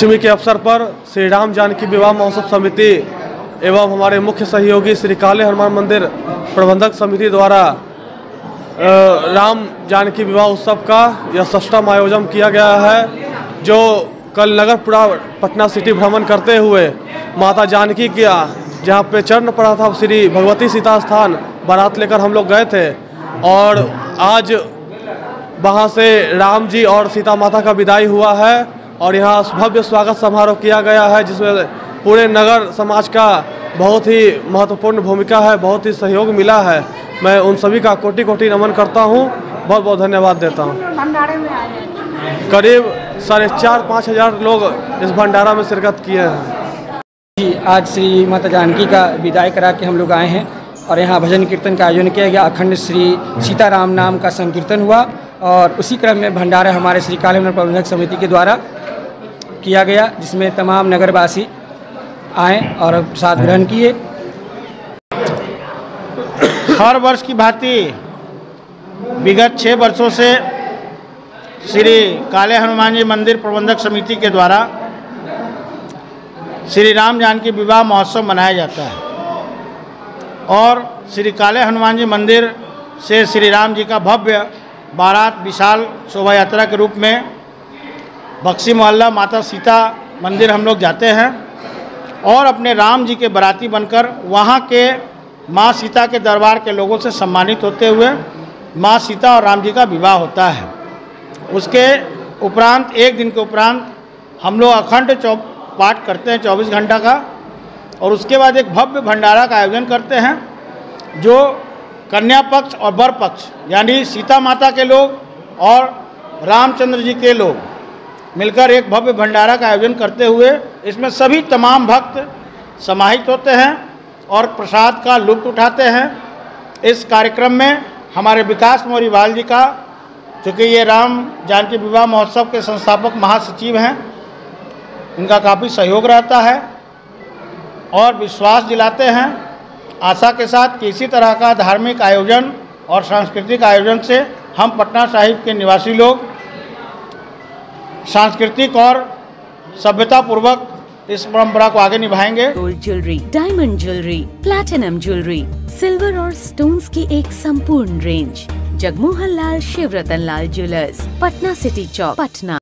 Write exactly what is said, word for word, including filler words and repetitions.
दशमी के अवसर पर श्री राम जानकी विवाह महोत्सव समिति एवं हमारे मुख्य सहयोगी श्री काले हनुमान मंदिर प्रबंधक समिति द्वारा राम जानकी विवाह उत्सव का यह षष्ठम आयोजन किया गया है, जो कल नगरपुरा पटना सिटी भ्रमण करते हुए माता जानकी का जहाँ पे चरण पड़ा था श्री भगवती सीता स्थान बारात लेकर हम लोग गए थे, और आज वहाँ से राम जी और सीता माता का विदाई हुआ है और यहाँ भव्य स्वागत समारोह किया गया है, जिसमें पूरे नगर समाज का बहुत ही महत्वपूर्ण भूमिका है, बहुत ही सहयोग मिला है। मैं उन सभी का कोटि कोटि नमन करता हूँ, बहुत बहुत धन्यवाद देता हूँ। भंडारे में आए हैं करीब साढ़े चार पाँच हजार लोग इस भंडारा में शिरकत किए हैं। जी, आज श्री माता जानकी का विदाई करा के हम लोग आए हैं और यहाँ भजन कीर्तन का आयोजन किया गया। अखंड श्री सीताराम नाम का संकीर्तन हुआ और उसी क्रम में भंडारा हमारे श्री काले हनुमान प्रबंधक समिति के द्वारा किया गया, जिसमें तमाम नगरवासी आए और प्रसाद ग्रहण किए। हर वर्ष की भांति विगत छः वर्षों से श्री काले हनुमान जी मंदिर प्रबंधक समिति के द्वारा श्री राम जानकी विवाह महोत्सव मनाया जाता है और श्री काले हनुमान जी मंदिर से श्री राम जी का भव्य बारात विशाल शोभा यात्रा के रूप में बक्सी मोहल्ला माता सीता मंदिर हम लोग जाते हैं और अपने राम जी के बाराती बनकर वहाँ के माँ सीता के दरबार के लोगों से सम्मानित होते हुए माँ सीता और राम जी का विवाह होता है। उसके उपरांत एक दिन के उपरांत हम लोग अखंड चौ पाठ करते हैं चौबीस घंटा का, और उसके बाद एक भव्य भंडारा का आयोजन करते हैं, जो कन्या पक्ष और वर पक्ष यानी सीता माता के लोग और रामचंद्र जी के लोग मिलकर एक भव्य भंडारा का आयोजन करते हुए इसमें सभी तमाम भक्त समाहित होते हैं और प्रसाद का लुत्फ उठाते हैं। इस कार्यक्रम में हमारे विकास मोरीवाल जी का, चूँकि ये राम जानकी विवाह महोत्सव के संस्थापक महासचिव हैं, इनका काफ़ी सहयोग रहता है और विश्वास दिलाते हैं आशा के साथ कि इसी तरह का धार्मिक आयोजन और सांस्कृतिक आयोजन से हम पटना साहिब के निवासी लोग सांस्कृतिक और सभ्यतापूर्वक इस परंपरा को आगे निभाएंगे। Gold jewellery, diamond jewellery, platinum jewellery, silver और स्टोन्स की एक संपूर्ण range. Jagmohan Lal Shivratan Lal jewellers, Patna city Chowk, Patna.